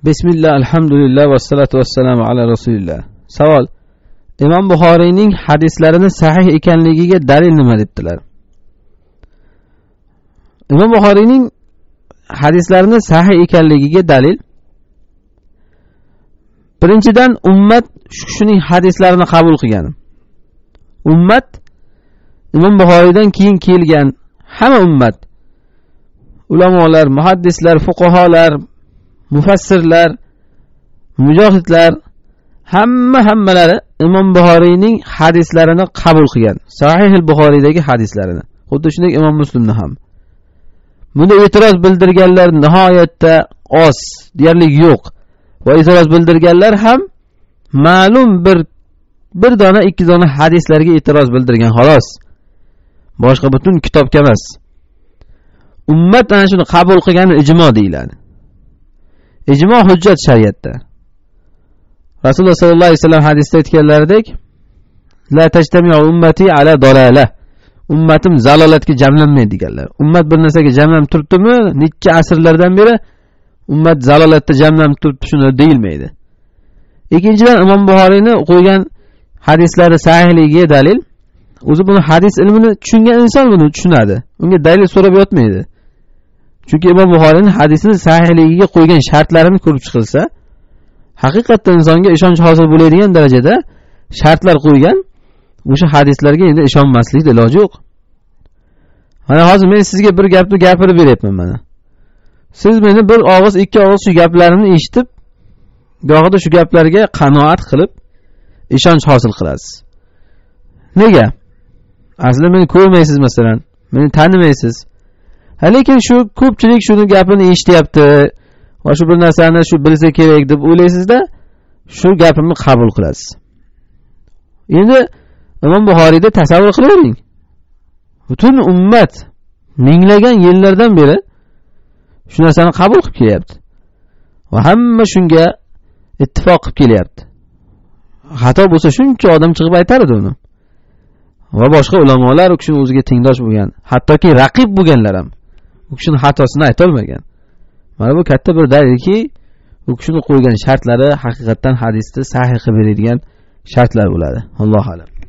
Bismillah, alhamdulillah va salatu vassalamu ala rasulillah. Savol: Imom Buxoriyning hadislarini sahih ekanligiga dalil nima debdilar? Imom Buxoriyning hadislarini sahih ekanligiga dalil birinchidan ummat shuning hadislarini qabul qilgan. Ummat Imom Buxoriydan keyin kelgan hamma ummat, ulamolar, muhaddislar, fuqaholar, mufassirlar, mujohidlar hammalari Imom Buxoriyning hadislarini qabul qilgan. Sahih al-Buxoriydagi hadislarini. Xuddi shunday Imom Muslimni ham. Bunda e'tiroz bildirganlar nihoyatda oz, deyarli yo'q. Va e'tiroz bildirganlar ham ma'lum bir dona, ikki dona hadislarga e'tiroz bildirgan xolos. Boshqa butun kitobga emas. Ummat ana shuni qabul qilgani ijmo deyiladi. Ijmo hujjat shariatda. Rasululloh sollallohu alayhi vasallam hadisda aytganlaridek, la tajtami'u ummati ala dalalah. Ummatim zalolatga jamlanmaydi deganlar. Ummat bir narsaga jamlanib turibdimi? Necha asrlardan beri ummat zalolatda jamlanib turibdi, shuni deyilmaydi. Ikkinchidan Imom Buxoriyni qo'ygan hadislari sahihligiga dalil. O'zi buni hadis ilmini tushungan inson buni tushunadi. Unga dalil so'rab yotmaydi. Chunki Imom Buxoriyning hadisini sahihligiga qo'ygan shartlarini ko'rib chiqilsa, haqiqatdan insonga ishonch hosil bo'ladigan darajada shartlar qo'ygan. O'sha hadislarga endi ishonmaslik iloji yo'q. Mana hozir men sizga bir gapni gapirib beryapman mana. Siz meni bir og'iz, ikki og'iz shu gaplarimni eshitib, go'g'ida shu gaplarga qanoat qilib, ishonch hosil qilasiz. Nega? Aslida meni ko'rmaysiz masalan, meni tanimaysiz. Lekin shu ko'pchilik shuni gapini eshityapti va shu bir narsani shu bilsa kerak deb o'ylaysizda, shu gapimni qabul qilasiz. Endi Imom Buxoriyda tasavvur qilavering. Butun ummat minglagan yillardan beri shu narsani qabul qilib kelyapti. Va hamma shunga ittifoq qilib kelyapti. Xato bo'lsa shuncha odam chiqib aytardi uni. Va boshqa ulamolar u kishini o'ziga tengdosh bo'lgan, hattoki raqib bo'lganlar ham u kishini xatosini ayta olmagan. Mana bu katta bir dalilki, u kishini qo'ygan shartlari haqiqatan hadisda sahih qilib beradigan shartlar bo'ladi. Allohu a'lam.